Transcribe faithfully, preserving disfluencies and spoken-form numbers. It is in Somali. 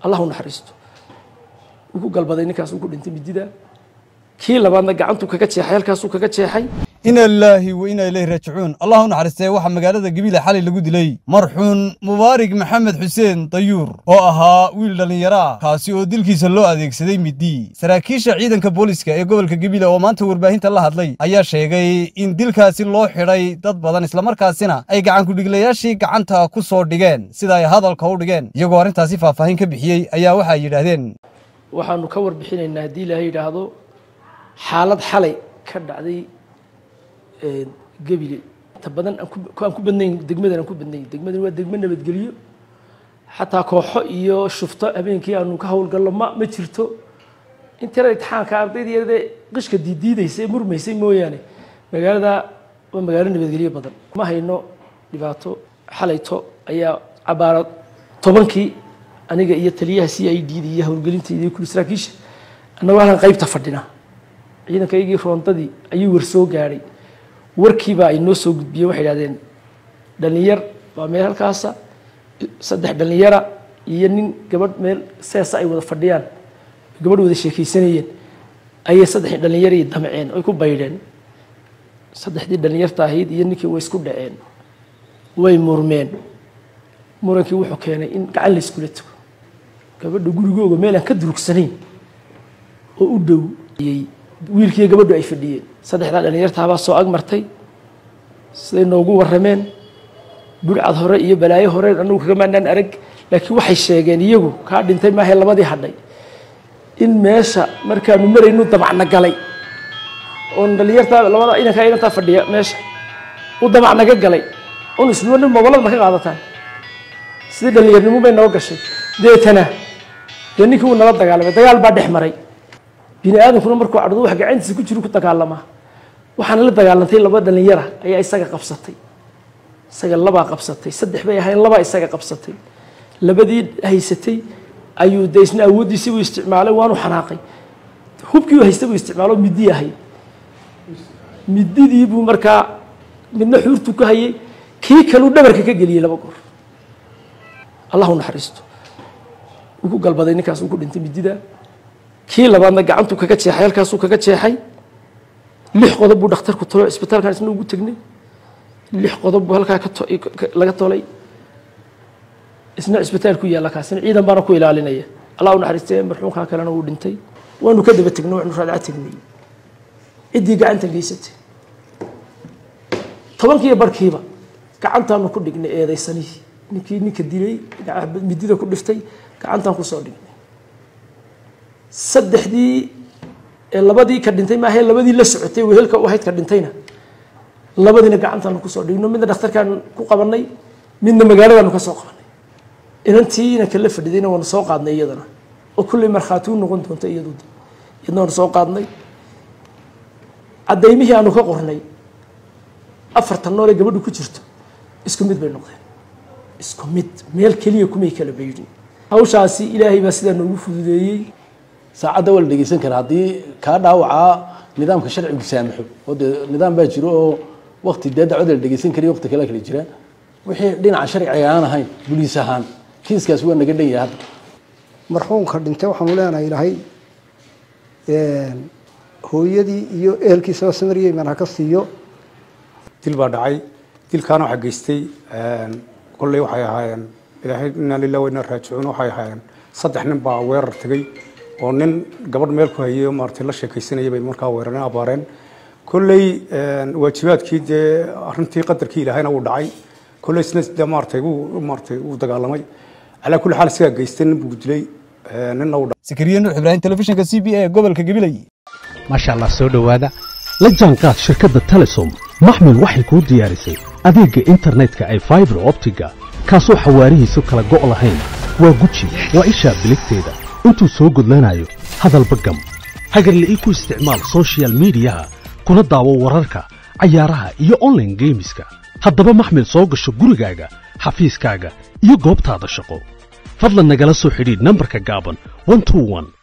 الله نحرسته وكو قلبي نكاس وكو انت مديدا كي لبادنا غعنتو كاغا جيخay halkaas uu kaga jeexay إن الله وإنا إليه راجعون الله نحرسته waxa magaalada Gabiley xalay lagu dilay marxuun Mubaarak Maxamed Xuseen Tayuur oo ahaa wiil dhalinyaro ah kaasi oo dilkiisa loo adeegsaday midi saraakiisha ciidanka booliska ee gobolka Gabiley oo maanta warbaahinta la hadlay ayaa sheegay in dilkaasi loo xiray dad badan isla markaasina ay gacan ku dhiglayaashii gacanta ku soo dhigeen sida ay hadalka u dhigeen iyagoo arintaasi faahfaahin ka bixiyay ayaa waxa ay yiraahdeen waxaanu ka warbixinaynaa hadii Ilaahay yiraahdo xaalad xalay ka dhacday ee Gabiley tabadan aan ku badnayn degmadan aan ku badnayn degmadan waa degmo nabadgeliyo xataa kooxo iyo shufto habeenkii aanu ka hawlgalno ma ma jirto inta imtixaanka ardayda qishka diidiidaysay murmaysay mooyaane magaalada waa magaalo nabadgeliyo badan ma hayno dhibaato xalayto ayaa cabaarad tobankii aniga iyo taliyaha C I D iyo hawlgelinteedii ku saraakiisha annagu aan qaybta fadhina ciidankaygii frontadii ayuu war soo gaaray warkiiba ay noo soo gudbiyay waxay yiraahdeen dhalinyar waa meel halkaas saddex dhalinyara iyo nin gabadh meel seesa ay wada fadhiyaan gabadh wada sheekaysanayeen ay saddex dhalinyar ay damceen ay ku baydeen saddexdii dhalinyarta ahayd iyo ninkii way isku dhaceen way murmeen murankii wuxuu keenay in gacan la isku leeyo gabadha gurigooda meel aan ka durugsanayn oo u dhow wiilkii gabadhu ay fadhiyeen saddexda dhalinyarta baa soo ag martay siday noogu warameen burcad hore iyo balaayo hore anagu kaga maanaan arag laakiin waxay sheegeen iyagu ka dhintay ma hay labadii hadhay in meesha markaanu marayno dabacna galay oo dhalinyarta labada inanka inanta fadhiya meesha u dabacna ga galay oo isluuna mobilada ma ka qaadataan sidii dhalinyarnimo bay noo gashay deetana ninkii uu nala dagaalamay dagaal baa dhex maray bini aadamkuna markuu ardo wax gacantiisa ku jiro ku dagaalama waxaan la dagaalantay laba dhalinyara ayaa isaga qabsatay isaga laba qabsatay saddex bay ahayn laba isaga qabsatay labadii haysatay ayuu deysna awoodiisa u isticmaalay waanu xanaaqay hubkii haystay uu isticmaalo midi ahay mididii buu markaa midna xuurtu ka hayay kii kale uu dhabarka ka galiyay laba goor Allahu naxariisto ugu galbaday ninkaas uu ku dhintay midida kii labaadna gacantu kaga jeexay halkaas uu kaga jeexay lix qodob buu dhakhtarku tolo isbitaalka isna ugu tagnay lix qodob buu halka ka laga tolay isna isbitaalku yaala kaasina ciidan baan ku ilaalinaya Allah u naxariistay marxuumka kalena uu dhintay waanu ka daba tagnay waxnu raadca tagnay idii gacanta geysatay tobankii barkiiba gacantaanu ku dhignay eedaysanii ninkii ninka dilay midida ku dhiftay gacantan ku soo dhignay saddexdii ee labadii ka dhintay ma ahay labadii la socotay weelka u ahayd ka dhintayna labadiina gacantan ku soo dhigno midna dhakhtarkan ku qabanay midna magaalada ka soo qabanay inantiina kala fadhidayna waan soo qaadnay iyadana oo kulli marxaatu noqon doonta iyadu iyadana soo qaadnay cadeymihii aanu ka qornay afartan nool ee gabadhu ku jirto isku mid bay noqdeen isku mid meel kaliya kuma kala beeyay hawshaasi ilaahay baa sida noogu fududeeyay saacada wal dhageysan kara hadii ka dhaawaca nidaamka sharciga saamaxo oo nidaam baa jiro oo waqti dacwada la dhageysan kariyo waqti kale kale jira wixii dhinaca sharciga aan ahayn booliis ahaan kiiskaas waa naga dhan yahay marxuumka dhintay waxaan u leenahay ilaahay ee hooyadii iyo ehelkiisa samariyay mana ka siiyo dil baa dhacay dilkaana waxa geystay een kulay waxay ahaayeen ilaahay inna lillahi wa inna raaji'uun waxay ahaayeen saddex nin baa weerar tagay oo nin gabadh meel ku hayay maartay la sheekaysanayay bay markaa weerareen abaareen kulay een waajibaadkii de arintii qadarkii ilaahayna uu dhacay kulay isna maartay uu maartay uu dagaalamay ala kulli xaal siga geysteen buu dilay nin uu Sakariya Nuux Ibrahim telefishinka C B A gobolka Gabiley ma sha Allah soo dhawaada la jaanqaad shirkadda Telesom maxmil waxay ku diyaarisay adeegga internetka ay fiber optiga kaasoo xawaarihiisu kala go' lahayn waa guji waa isha biligteeda intuu soo gudlanayo hadalba gam hagarlii ku isticmaal social media kuna daawo wararka cayaaraha iyo online gameska haddaba maxmil soo gasho gurigaaga xafiiskaaga iyo goobtaada shaqo fadlan nagala soo xidhiidh nambarka gaaban one two one